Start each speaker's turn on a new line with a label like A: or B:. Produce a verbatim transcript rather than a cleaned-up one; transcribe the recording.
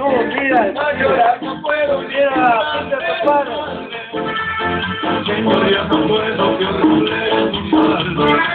A: mira, no llorar, no puedo, mira, pinta tu padre.
B: Señor, ya no puedo, que horrible es tu mal.